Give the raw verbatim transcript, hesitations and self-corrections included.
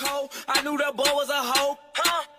cold. I knew the boy was a hoe. Huh?